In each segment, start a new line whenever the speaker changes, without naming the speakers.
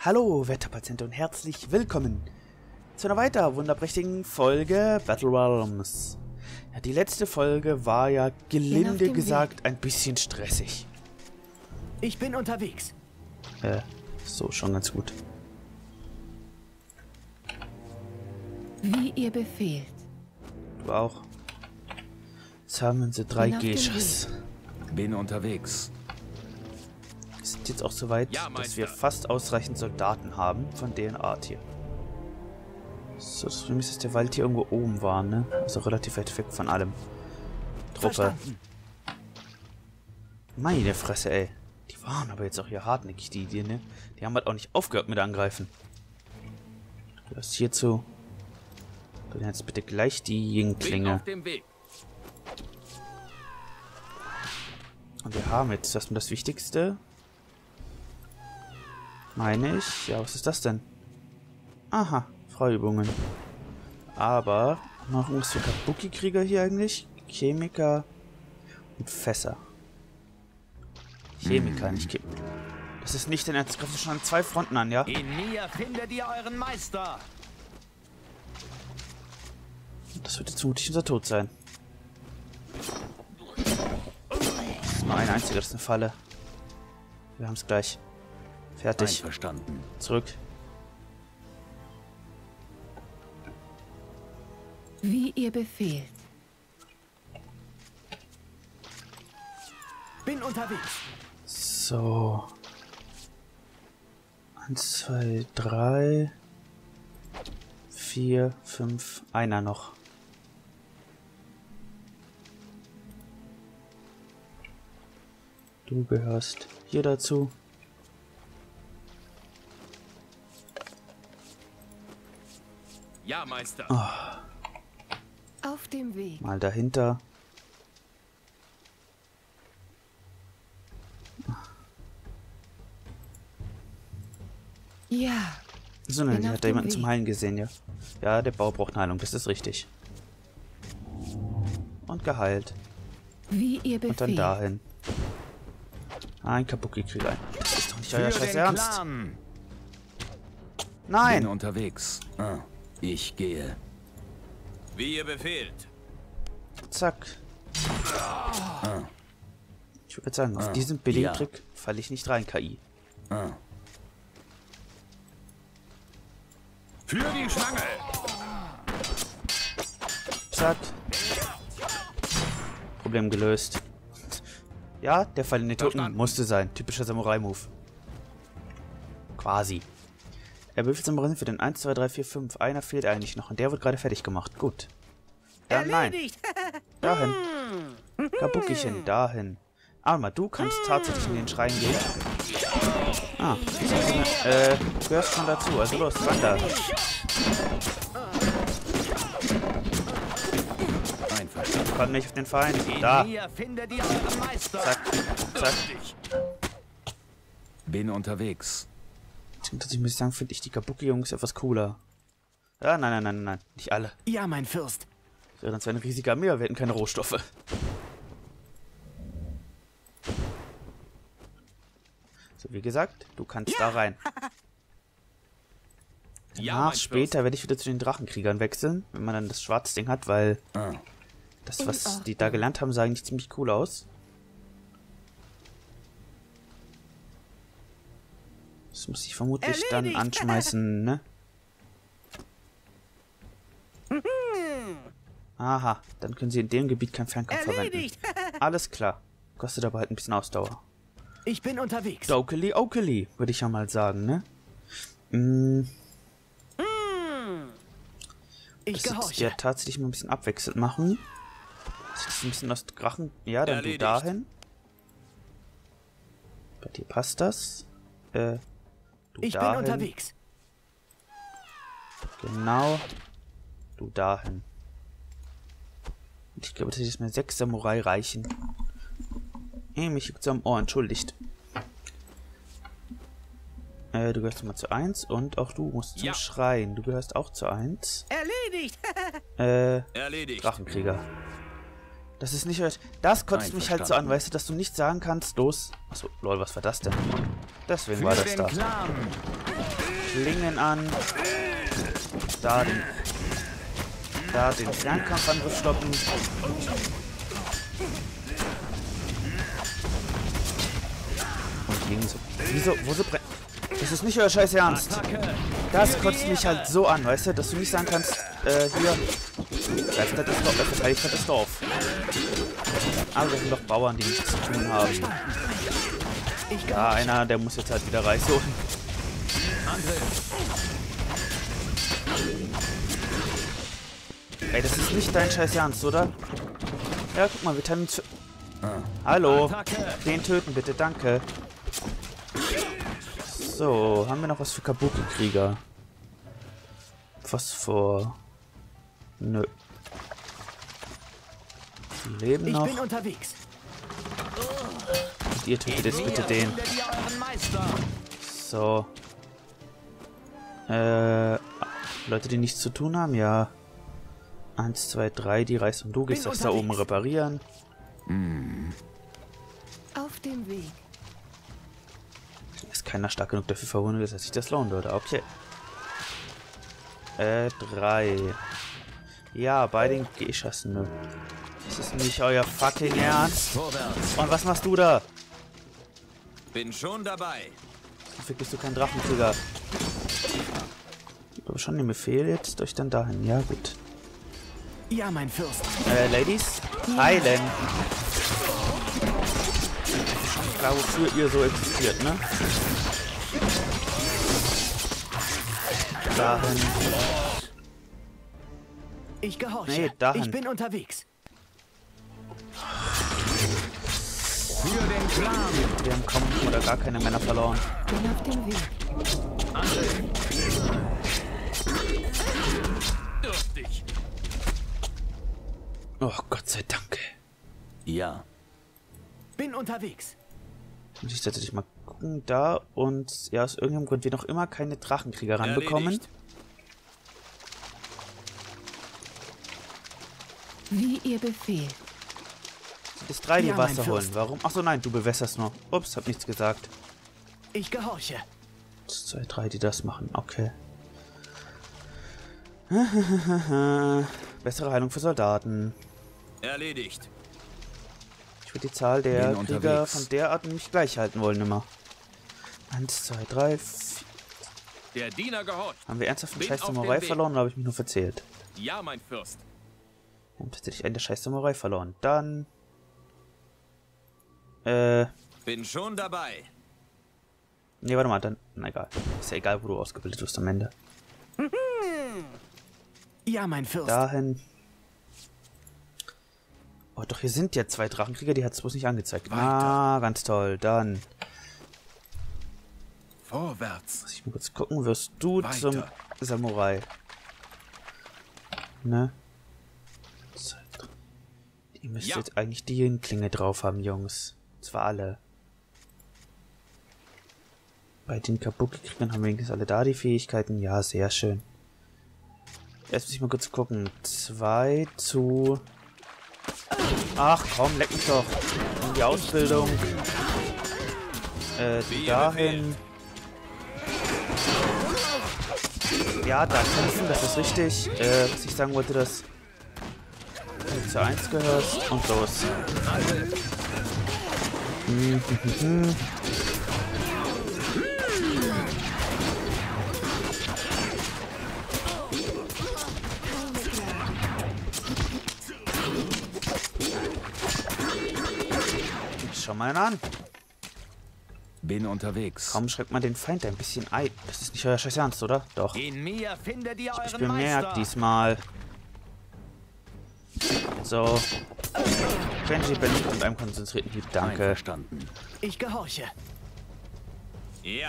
Hallo Wetterpatienten und herzlich willkommen zu einer weiter wunderprächtigen Folge Battle Realms. Ja, die letzte Folge war ja gelinde gesagt ein bisschen stressig.
Ich bin unterwegs.
So schon ganz gut.
Wie ihr befehlt.
Du auch. Jetzt haben sie 3 Geschas.
Bin unterwegs.
Wir sind jetzt auch so weit, dass wir fast ausreichend Soldaten haben von deren Art hier. So, das Problem ist, dass der Wald hier irgendwo oben war, ne? Also relativ weit weg von allem. Truppe.
Verstanden.
Meine Fresse, ey. Die waren aber jetzt auch hier hartnäckig, die, ne? Die haben halt auch nicht aufgehört mit Angreifen. Du hast hierzu. Du jetzt bitte gleich die Ying-Klinge. Und wir haben jetzt erstmal das Wichtigste. Meine ich. Ja, was ist das denn? Aha, Freiübungen. Aber noch irgendwas für Kabuki-Krieger hier eigentlich? Chemiker und Fässer. Chemiker, nicht Chemiker. Das ist nicht dein Ernst. Greifen schon an 2 Fronten an, ja?
In mir findet ihr euren Meister.
Das wird jetzt vermutlich unser Tod sein. Das ist nur ein einziger, das ist eine Falle. Wir haben es gleich. Fertig.
Einverstanden.
Zurück.
Wie ihr befehlt.
Bin unterwegs.
So. 1, 2, 3, 4, 5, einer noch. Du gehörst hier dazu.
Ja, Meister.
Oh,
Auf dem Weg.
mal dahinter.
Ja.
So, ne,
Bin
die
auf
hat da
dem
jemanden
Weg.
zum Heilen gesehen, ja. Ja, der Bau braucht eine Heilung, das ist richtig. Und geheilt.
Wie ihr
Und dann
befehlt.
dahin. Ein Kabuki-Krieger. Das ist doch nicht euer scheiß Ernst.
Bin
Nein!
unterwegs. Ich gehe.
Wie ihr befehlt.
Zack. Ich würde sagen, auf diesen billigen Trick falle ich nicht rein, KI.
Für die Schlange!
Zack. Problem gelöst. Ja, der Fall in den Toten musste sein. Typischer Samurai-Move. Quasi. Er würfelt Samurai für den 1, 2, 3, 4, 5. Einer fehlt eigentlich noch und der wird gerade fertig gemacht. Gut. Ja, nein. Dahin. Kabukichen, dahin. Aber du kannst tatsächlich in den Schrein gehen. Ah, du gehörst schon dazu. Also los, wander. Kommt nicht auf den Feind. Da.
In mir findet ihr euren Meister.
Zack, zack.
Bin unterwegs.
Ich muss sagen, finde ich die Kabuki-Jungs etwas cooler. Ja, nein. Nicht alle.
Ja, mein Fürst.
Das wäre dann zwar ein riesiger Armee, aber wir hätten keine Rohstoffe. So, wie gesagt, du kannst da rein. Danach, später werde ich wieder zu den Drachenkriegern wechseln, wenn man dann das Schwarzding hat, weil das, was die da gelernt haben, sah eigentlich ziemlich cool aus. Das muss ich vermutlich dann anschmeißen, ne? Aha, dann können sie in dem Gebiet keinen Fernkampf verwenden. Alles klar. Kostet aber halt ein bisschen Ausdauer.
Ich bin unterwegs.
Okeli, okeli, würde ich ja mal sagen, ne?
Ich
Das
gehorche.
ja tatsächlich mal ein bisschen abwechselnd machen. Das ist ein bisschen aus Drachen. Ja, dann
Erledigt.
du dahin. Bei dir passt das. Du
Ich bin
dahin.
unterwegs.
Genau. Du dahin. Und ich glaube, dass jetzt mir 6 Samurai reichen. Mich juckt's am Ohr, entschuldigt. Du gehörst mal zu 1 und auch du musst zum Schrein. Du gehörst auch zu 1.
Erledigt.
Erledigt.
Drachenkrieger. Das ist nicht... Das kotzt mich halt so an, weißt du, dass du nicht sagen kannst, los... Achso, lol, was war das denn? Deswegen war das da.
Clan.
Klingen an. Da den Fernkampfangriff stoppen. Und links. Wieso? Wo so brennt? Das ist nicht euer scheiß Ernst. Das kotzt mich halt so an, weißt du, dass du nicht sagen kannst, hier, verteidigt das Dorf. Aber das sind doch Bauern, die nichts zu tun haben. Ja, einer, der muss jetzt halt wieder Reis holen. Ey, das ist nicht dein scheiß Ernst, oder? Ja, guck mal, wir teilen uns... Hallo, den töten bitte, danke. So, haben wir noch was für Kabuki-Krieger? Phosphor. Nö. Die leben noch.
Ich bin unterwegs.
Und ihr tötet jetzt bitte den. So. Leute, die nichts zu tun haben, ja. 1, 2, 3, die Reis und du gehst das da oben reparieren.
Auf dem Weg.
Ist keiner stark genug dafür verwundet, dass sich das lohnen würde. Okay. 3. Ja, bei den Geschäften. Nö. Das ist nicht euer fucking Ernst. Und was machst du da?
Bin schon dabei.
Wofür bist du kein Drachenkrieger? Aber schon den Befehl jetzt euch dann dahin. Ja, gut.
Ja, mein Fürst.
Ladies, heilen. Klar, wofür ihr so existiert, ne? Dahin.
Ich gehorche.
Nee, dahin.
Ich bin unterwegs.
Für den Clan.
Wir haben kaum oder gar keine Männer verloren.
Bin auf dem Weg.
Dürftig.
Oh, Gott sei Dank.
Ja. Bin unterwegs.
Muss ich tatsächlich mal gucken. Da und ja, aus irgendeinem Grund wir noch immer keine Drachenkrieger ranbekommen.
Erledigt.
Wie ihr befehlt.
Bis 3 die
Ja, mein
Wasser holen.
Fürst.
Warum? Achso, nein, du bewässerst nur. Ups, hab nichts gesagt.
Ich gehorche.
2, 3, die das machen. Okay. Bessere Heilung für Soldaten.
Erledigt.
Ich würde die Zahl der
Bin
Krieger
unterwegs.
von der Art nämlich gleich halten wollen immer. 1, 2, 3, 4.
Der Diener gehorcht.
Haben wir ernsthaft einen
Bin
scheiß
auf dem
Samurai
Weg.
verloren oder habe ich mich nur verzählt?
Ja, mein Fürst.
Wir haben tatsächlich einen der scheiß Samurai verloren. Dann...
Bin schon dabei.
Nee, warte mal, dann... Na egal. Ist ja egal, wo du ausgebildet wirst am Ende.
Ja, mein Fürst.
Dahin... Oh, doch, hier sind ja 2 Drachenkrieger, die hat es bloß nicht angezeigt. Ah, ganz toll. Dann...
Vorwärts.
Muss ich mal kurz gucken, wirst du
Weiter.
zum Samurai. Ne? 2, 3. Ihr müsst
Ja.
jetzt eigentlich die Klinge drauf haben, Jungs. Zwar alle. Bei den Kabuki-Kriegern haben wir wenigstens alle da die Fähigkeiten. Ja, sehr schön. Jetzt muss ich mal kurz gucken. 2 zu... Ach komm, leck mich doch. In die Ausbildung.
Wie ihr
Dahin. Ja, da kämpfen, das ist richtig. Was ich sagen wollte, dass du zu 1 gehörst. Und los. Schau mal an.
Bin unterwegs.
Kaum schreckt man den Feind ein bisschen ein. Das ist nicht euer scheiß Ernst, oder? Doch.
In mir findet ihr
Ich
euren
bemerkt
Meister.
diesmal. So. Benji Benji und einem konzentrierten Hieb. Danke.
Einverstanden. Ich gehorche.
Ja.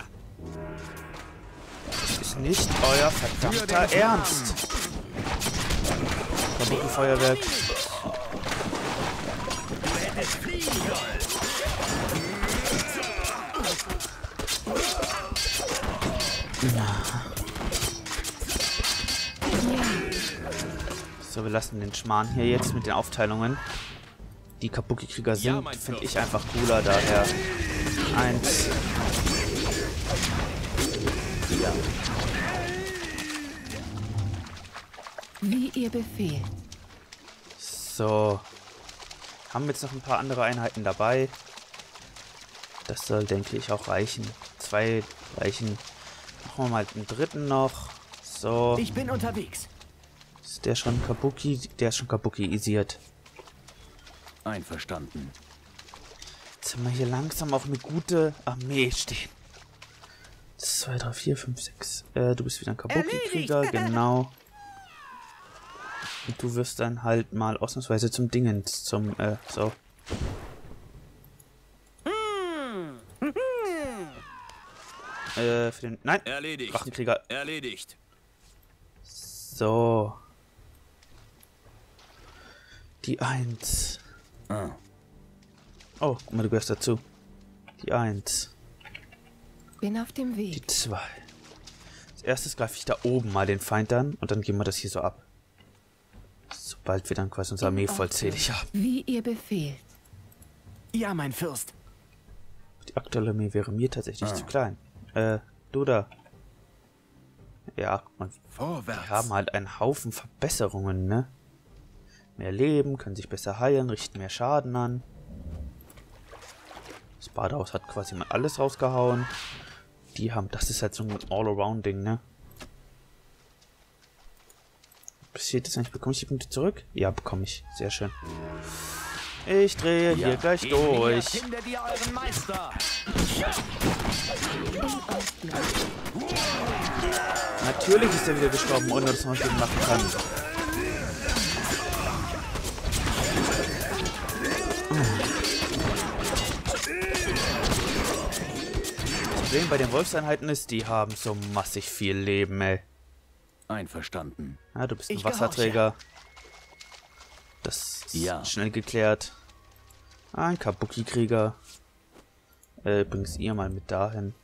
Das ist nicht euer verdammter Ernst. Kabuki-Feuerwerk. So, wir lassen den Schmarrn hier jetzt mit den Aufteilungen. Die Kabuki-Krieger
Ja,
sind,
mein
finde
Fürst.
ich, einfach cooler, daher 1.
Ja.
Wie ihr befehlt.
So. Haben wir jetzt noch ein paar andere Einheiten dabei. Das soll, denke ich, auch reichen. 2 reichen. Machen wir mal einen dritten noch. So.
Ich bin unterwegs.
Ist der schon Kabuki? Der ist schon Kabuki-isiert.
Einverstanden.
Jetzt haben wir hier langsam auch eine gute Armee stehen. 2, 3, 4, 5, 6. Du bist wieder ein Kabuki-Krieger, genau. Und du wirst dann halt mal ausnahmsweise zum Dingens, zum, so. Für den, nein,
Erledigt.
Drachenkrieger.
Erledigt.
So. Die 1.
Ah.
Oh, guck mal, du gehörst dazu. Die 1.
Bin auf dem
Die
Weg.
2. Als erstes greife ich da oben mal den Feind an und dann gehen wir das hier so ab. Sobald wir dann quasi unsere Armee vollzählig haben.
Wie ihr befehlt.
Ja, mein Fürst.
Die aktuelle Armee wäre mir tatsächlich zu klein. Du da. Ja, guck mal.
Vorwärts.
Wir haben halt einen Haufen Verbesserungen, ne? Mehr Leben, können sich besser heilen, richten mehr Schaden an. Das Badehaus hat quasi mal alles rausgehauen. Die haben, das ist halt so ein All-Around-Ding, ne? Passiert das eigentlich? Bekomme ich die Punkte zurück? Ja, bekomme ich. Sehr schön. Ich drehe hier gleich durch.
Findet ihr euren Meister.
Natürlich ist er wieder gestorben, ohne dass man was gegen machen kann. Das Problem bei den Wolfseinheiten ist, die haben so massig viel Leben, ey.
Einverstanden.
Ja, du bist ein
Ich
Wasserträger. Das ist
Ja.
schnell geklärt. Ein Kabuki-Krieger. Bringst ihr mal mit dahin.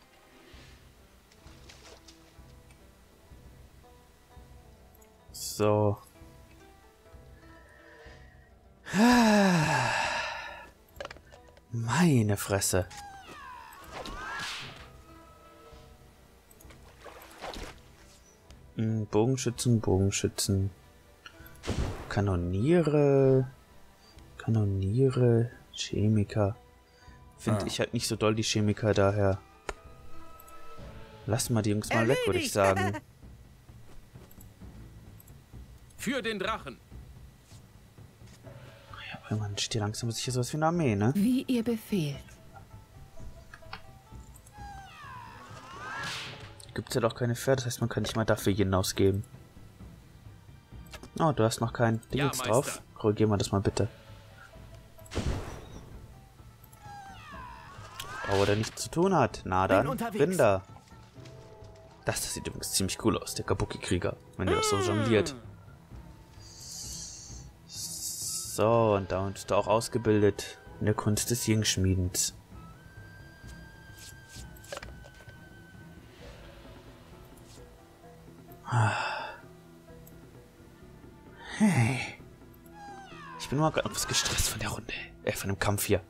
So. Meine Fresse. Bogenschützen, Bogenschützen. Kanoniere. Kanoniere. Chemiker. Finde ich halt nicht so doll, die Chemiker, daher. Lass mal die Jungs mal weg, würde ich sagen.
Für den Drachen.
Ja, man steht hier langsam sicher sowas wie eine Armee, ne?
Wie ihr befehlt.
Gibt's ja doch keine Pferde, das heißt, man kann nicht mal dafür jeden ausgeben. Oh, du hast noch kein Ding
Ja,
jetzt drauf.
Meister.
Korrigier mal das mal bitte. Aber der nichts zu tun hat. Na dann,
unterwegs.
Rinder. Das sieht übrigens ziemlich cool aus, der Kabuki-Krieger, wenn der das so jongliert. So, und da ist er auch ausgebildet in der Kunst des Jingschmiedens. Hey. Ich bin mal gerade etwas gestresst von der Runde. Von dem Kampf hier.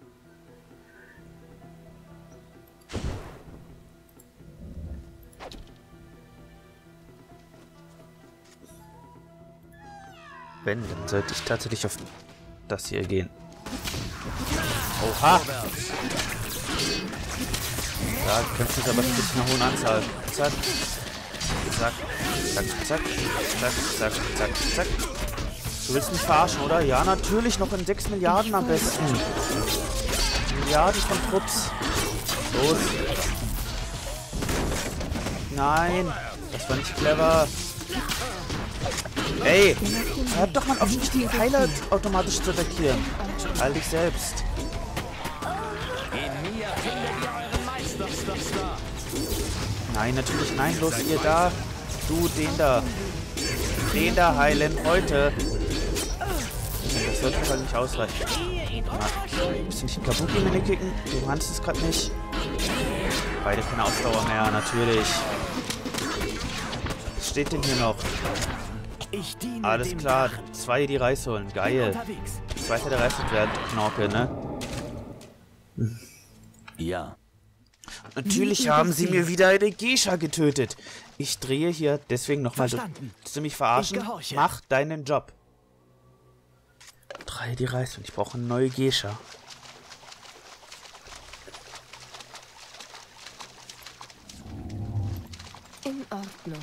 Wenn, dann sollte ich tatsächlich auf das hier gehen. Oha! Da kämpft es aber mit einer hohen Anzahl. Zack. Zack. Zack, zack. Zack, zack, zack, zack. Du willst mich verarschen, oder? Ja, natürlich. Noch in 6 Milliarden am besten. Milliarden von Trupps. Los. Nein. Das war nicht clever. Ey, hört doch mal auf, nicht die Pfeile automatisch zu attackieren. All dich selbst.
In mir findet ihr euren Meister.
Nein, natürlich nein. Los, ihr da. Du, den da. Den da heilen heute. Das sollte halt nicht ausreichen. Bist du nicht ein Kabuki in den kicken? Du kannst es gerade nicht. Beide keine Ausdauer mehr, natürlich. Was steht denn hier noch?
Ich diene
Alles
dem
klar,
Drachen.
2 die Reis holen, geil.
Unterwegs.
2 der Reis werden Knorke, ne?
Ja.
Und natürlich
Wie ihr
haben sie mir
Befehl.
wieder eine Geisha getötet. Ich drehe hier deswegen nochmal.
Verstanden.
Willst du mich verarschen?
Ich gehorche.
Mach deinen Job. Drehe die Reis und ich brauche eine neue Geisha.
In Ordnung.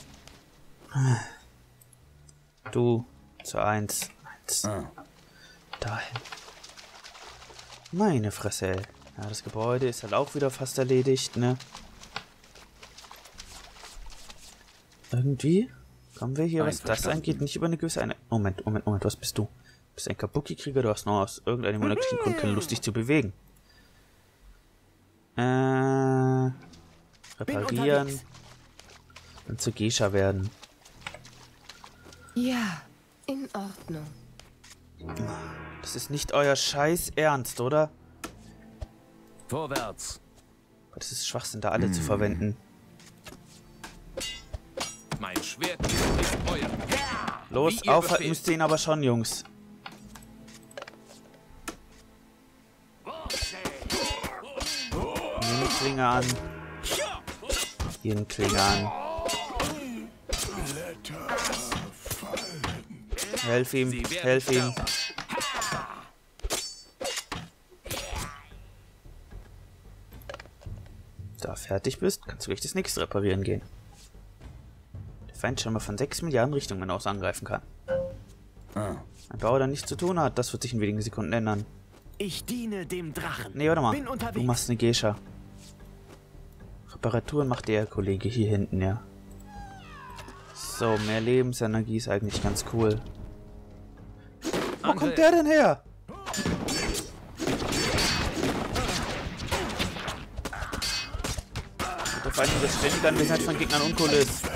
Du zu 1.
Ah.
Dahin. Meine Fresse, ey. Ja, das Gebäude ist halt auch wieder fast erledigt, ne? Irgendwie kommen wir hier, was das
Einverstanden.
angeht, nicht über eine gewisse... Moment, was bist du? Du bist ein Kabuki-Krieger, du hast noch aus irgendeinem monatlichen Grund keine Lust, dich zu bewegen. Reparieren
unterwegs.
und zu Geisha werden.
Ja, in Ordnung.
Das ist nicht euer Scheiß Ernst, oder?
Vorwärts.
Das ist Schwachsinn, da alle zu verwenden.
Mein Schwert ist euer.
Los,
Wie ihr
aufhalten
befehlt.
müsst ihr ihn aber schon, Jungs. Nimm die Klinge an. Hier eine Klinge an. Helf ihm,
Sie werden
helf ihm.
sterben.
Da fertig bist, kannst du gleich das nächste reparieren gehen. Der Feind schon mal von 6 Milliarden Richtungen aus angreifen kann.
Ah.
Ein Bauer, der nichts zu tun hat, das wird sich in wenigen Sekunden ändern.
Ich diene dem Drachen.
Nee, warte mal.
Bin unterwegs.
Du machst eine Geisha. Reparaturen macht der Kollege hier hinten, ja. So, mehr Lebensenergie ist eigentlich ganz cool. Wo kommt der denn her? Und vor allem das ständige Anwesenheit von Gegnern uncool ist.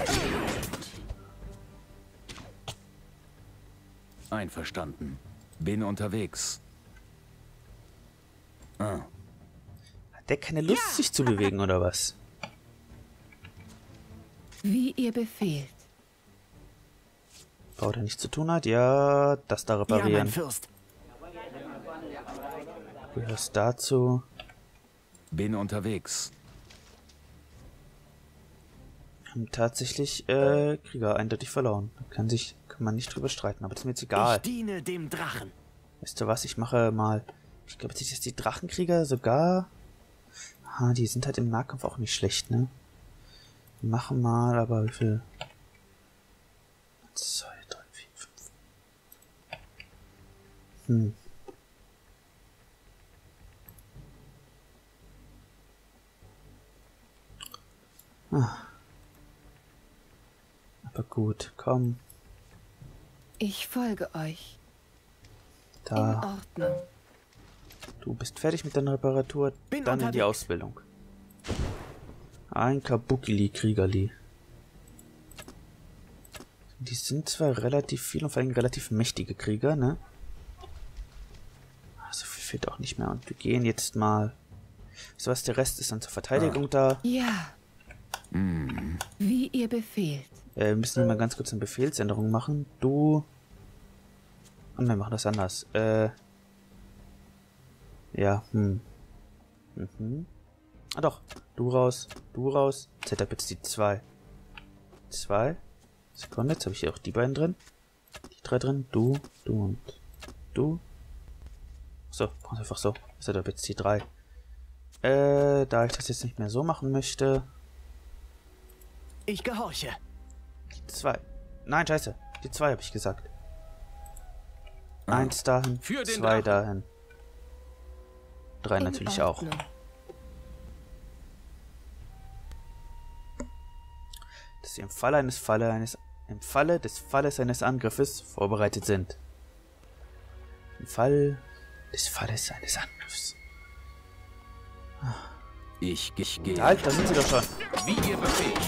Einverstanden. Bin unterwegs. Ah.
Hat der keine Lust, sich zu bewegen, oder was?
Wie ihr befehlt.
Bauer, der nichts zu tun hat? Ja, das da
Ja,
reparieren.
mein Fürst.
Gehörst dazu.
Bin unterwegs.
Haben tatsächlich Krieger eindeutig verloren. Kann man nicht drüber streiten, aber das ist mir jetzt egal.
Ich diene dem Drachen.
Weißt du was, ich mache mal... Ich glaube jetzt, dass die Drachenkrieger sogar... Ah, die sind halt im Nahkampf auch nicht schlecht, ne? Wir machen mal, aber wie viel... 1, 2, 3, 4, 5. Aber gut, komm.
Ich folge euch. In
Da.
Ordnung.
Du bist fertig mit deiner Reparatur,
Bin
dann in die
unterwegs.
Ausbildung. Ein Kabukili-Kriegerli. Die sind zwar relativ viel und vor allem relativ mächtige Krieger, ne? So viel fehlt auch nicht mehr. Und wir gehen jetzt mal... So was, der Rest ist dann zur Verteidigung da.
Ja. Wie ihr befehlt.
Wir müssen hier mal ganz kurz eine Befehlsänderung machen. Du... Und wir machen das anders. Ja, Ah doch. Du raus. Setup jetzt die 2. 2. Sekunde, jetzt habe ich hier auch die beiden drin. Die 3 drin. Du und du. So, brauchst einfach so. Setup jetzt die 3. Da ich das jetzt nicht mehr so machen möchte.
Ich gehorche.
Die 2. Nein, scheiße. Die 2 habe ich gesagt. 1 dahin,
Für den
2
Drachen.
dahin. 3
In
natürlich auch.
Ordnung.
Dass sie im Falle des Falles eines Angriffes vorbereitet sind. Im Fall des Falles eines Angriffs.
Ich gehe.
Halt, da sind sie doch schon.
Wie ihr befehlt.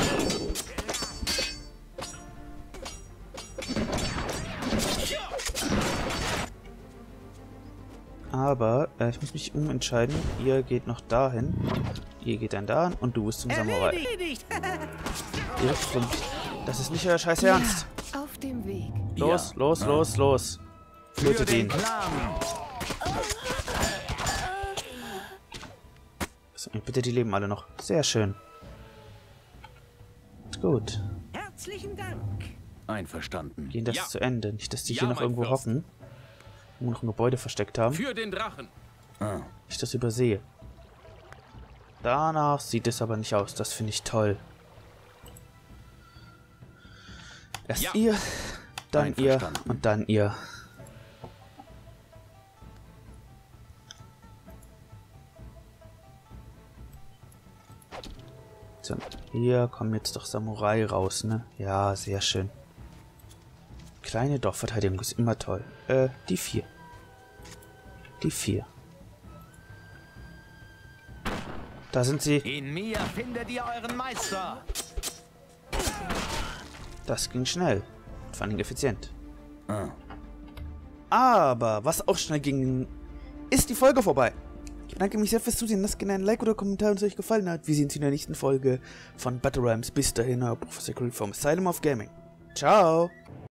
Aber ich muss mich umentscheiden. Ihr geht noch dahin. Ihr geht dann dahin und du bist zum Samurai. Direkt vom... Das ist nicht euer Scheiß Ernst.
Ja, auf dem Weg.
Los,
Ja.
los, los, los.
Für
Tötet
den
ihn.
Plan.
So. Bitte, die leben alle noch. Sehr schön. Gut.
Herzlichen Dank.
Wir
Einverstanden.
gehen das
Ja.
zu Ende. Nicht, dass die
Ja,
hier noch
mein
irgendwo
Fürst.
hoffen. Und noch ein Gebäude versteckt haben.
Für den Drachen.
Ah,
Ich das übersehe. Danach sieht es aber nicht aus. Das finde ich toll. Erst
Ja.
ihr, dann ihr
Einverstanden.
und dann ihr. So, hier kommen jetzt doch Samurai raus, ne? Ja, sehr schön. Kleine Dorfverteidigung ist immer toll. Die 4. Die 4. Da sind sie.
in mir findet ihr euren Meister.
Das ging schnell. Vor allem effizient.
Ah.
Aber was auch schnell ging, ist die Folge vorbei. Ich bedanke mich sehr fürs Zusehen. Lasst gerne ein Like oder Kommentar, wenn es euch gefallen hat. Wir sehen uns in der nächsten Folge von Battle Rhymes. Bis dahin, euer Professor Creed vom Asylum of Gaming. Ciao!